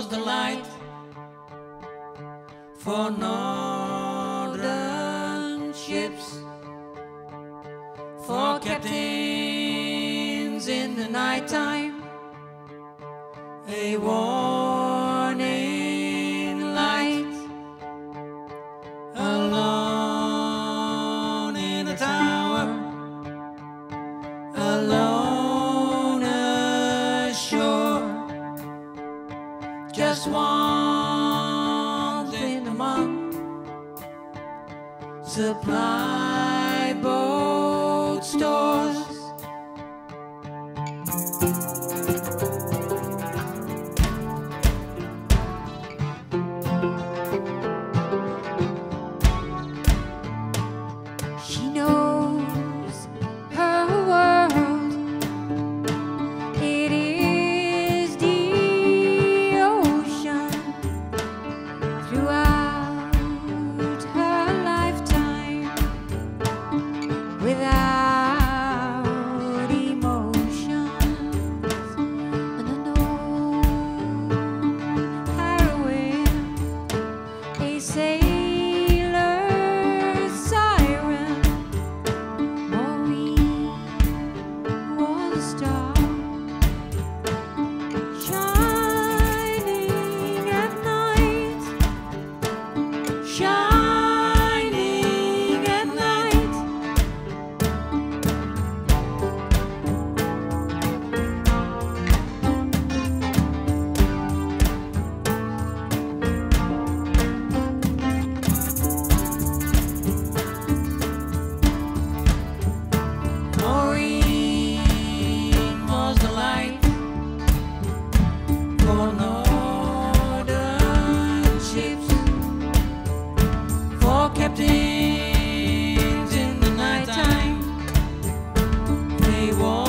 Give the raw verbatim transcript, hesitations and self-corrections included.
was the light for northern ships, for captains in the night time, a warning light. Alone in a tower, alone ashore, just one thing among supply boat stores. She knows her world, it is the ocean. Throughout her lifetime, without emotions, an unknown heroine, a sailor's siren. Maureen was a star, shining at night, shining at night. Maureen was the light for northern ships, for captains in the night time. They walked